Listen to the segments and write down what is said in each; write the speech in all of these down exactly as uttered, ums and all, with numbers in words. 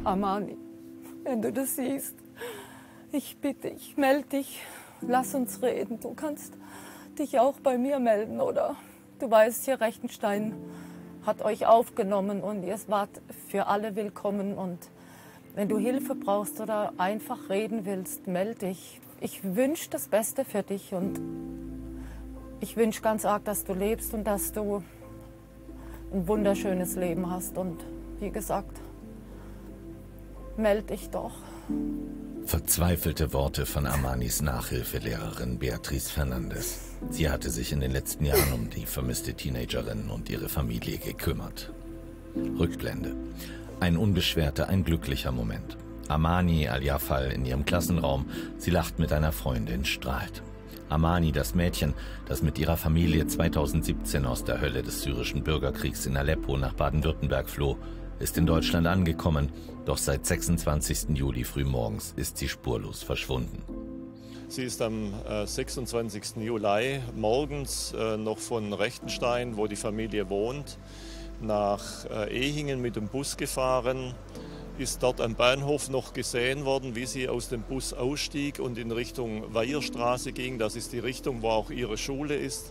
Amani, wenn du das siehst, ich bitte dich, melde dich, lass uns reden. Du kannst dich auch bei mir melden, oder? Du weißt, hier Rechtenstein hat euch aufgenommen und ihr wart für alle willkommen. Und wenn du Hilfe brauchst oder einfach reden willst, melde dich. Ich wünsche das Beste für dich und ich wünsche ganz arg, dass du lebst und dass du ein wunderschönes Leben hast. Und wie gesagt, melde dich doch. Verzweifelte Worte von Amanis Nachhilfelehrerin Beatrice Fernandes. Sie hatte sich in den letzten Jahren um die vermisste Teenagerin und ihre Familie gekümmert. Rückblende. Ein unbeschwerter, ein glücklicher Moment. Amani Al-Jafal in ihrem Klassenraum. Sie lacht mit einer Freundin, strahlt. Amani, das Mädchen, das mit ihrer Familie zweitausendsiebzehn aus der Hölle des syrischen Bürgerkriegs in Aleppo nach Baden-Württemberg floh, ist in Deutschland angekommen, doch seit sechsundzwanzigsten Juli frühmorgens ist sie spurlos verschwunden. Sie ist am äh, sechsundzwanzigsten Juli morgens äh, noch von Rechtenstein, wo die Familie wohnt, nach äh, Ehingen mit dem Bus gefahren, ist dort am Bahnhof noch gesehen worden, wie sie aus dem Bus ausstieg und in Richtung Weierstraße ging. Das ist die Richtung, wo auch ihre Schule ist.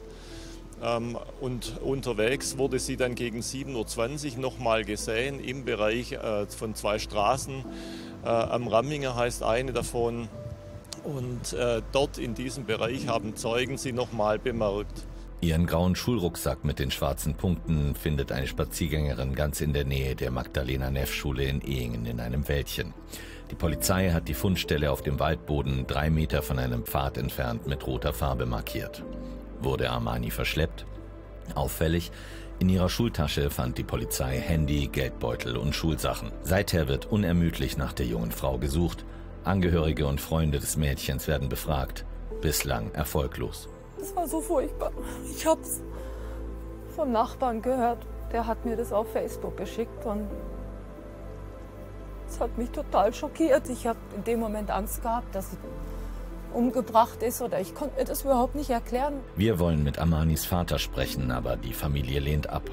Und unterwegs wurde sie dann gegen sieben Uhr zwanzig nochmal gesehen im Bereich von zwei Straßen. Am Ramminger heißt eine davon. Und dort in diesem Bereich haben Zeugen sie nochmal bemerkt. Ihren grauen Schulrucksack mit den schwarzen Punkten findet eine Spaziergängerin ganz in der Nähe der Magdalena-Neff-Schule in Ehingen in einem Wäldchen. Die Polizei hat die Fundstelle auf dem Waldboden drei Meter von einem Pfad entfernt mit roter Farbe markiert. Wurde Amani verschleppt? Auffällig, in ihrer Schultasche fand die Polizei Handy, Geldbeutel und Schulsachen. Seither wird unermüdlich nach der jungen Frau gesucht. Angehörige und Freunde des Mädchens werden befragt. Bislang erfolglos. Das war so furchtbar. Ich hab's vom Nachbarn gehört. Der hat mir das auf Facebook geschickt und es hat mich total schockiert. Ich habe in dem Moment Angst gehabt, dass sie umgebracht ist oder ich konnte mir das überhaupt nicht erklären. Wir wollen mit Amanis Vater sprechen, aber die Familie lehnt ab.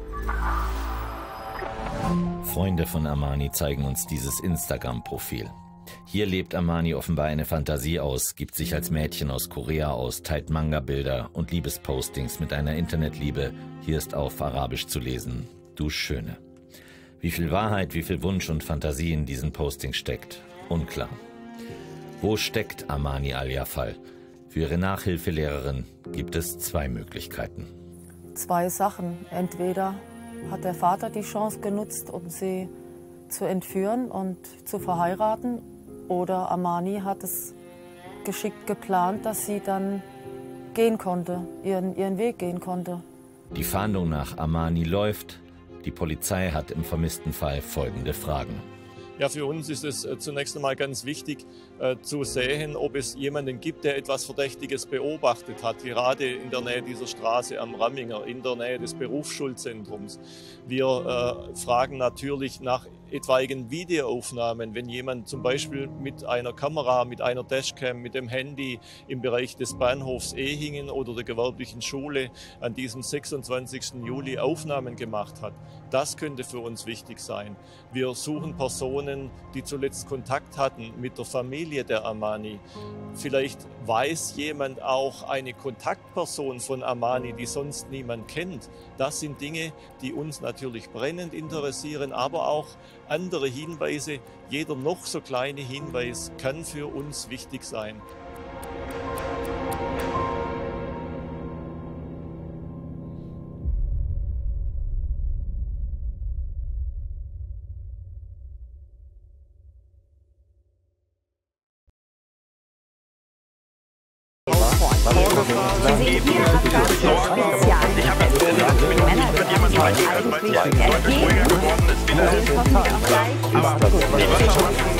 Freunde von Amani zeigen uns dieses Instagram-Profil. Hier lebt Amani offenbar eine Fantasie aus, gibt sich als Mädchen aus Korea aus, teilt Manga-Bilder und Liebespostings mit einer Internetliebe. Hier ist auf Arabisch zu lesen: Du Schöne. Wie viel Wahrheit, wie viel Wunsch und Fantasie in diesen Postings steckt, unklar. Wo steckt Amani Al-Jafal? Für ihre Nachhilfelehrerin gibt es zwei Möglichkeiten. Zwei Sachen. Entweder hat der Vater die Chance genutzt, um sie zu entführen und zu verheiraten, oder Amani hat es geschickt geplant, dass sie dann gehen konnte, ihren, ihren Weg gehen konnte. Die Fahndung nach Amani läuft. Die Polizei hat im vermissten Fall folgende Fragen. Ja, für uns ist es zunächst einmal ganz wichtig äh, zu sehen, ob es jemanden gibt, der etwas Verdächtiges beobachtet hat, gerade in der Nähe dieser Straße am Ramminger, in der Nähe des Berufsschulzentrums. Wir äh, fragen natürlich nach etwaigen Videoaufnahmen, wenn jemand zum Beispiel mit einer Kamera, mit einer Dashcam, mit dem Handy im Bereich des Bahnhofs Ehingen oder der gewerblichen Schule an diesem sechsundzwanzigsten Juli Aufnahmen gemacht hat. Das könnte für uns wichtig sein. Wir suchen Personen, die zuletzt Kontakt hatten mit der Familie der Amani. Vielleicht weiß jemand auch eine Kontaktperson von Amani, die sonst niemand kennt. Das sind Dinge, die uns natürlich brennend interessieren, aber auch andere Hinweise. Jeder noch so kleine Hinweis kann für uns wichtig sein. Sie sehen hier Spezial. Ich habe jetzt gesagt, mit jemandem sprechen können, weil die Leute früher geworden ist. Aber die Wassermassen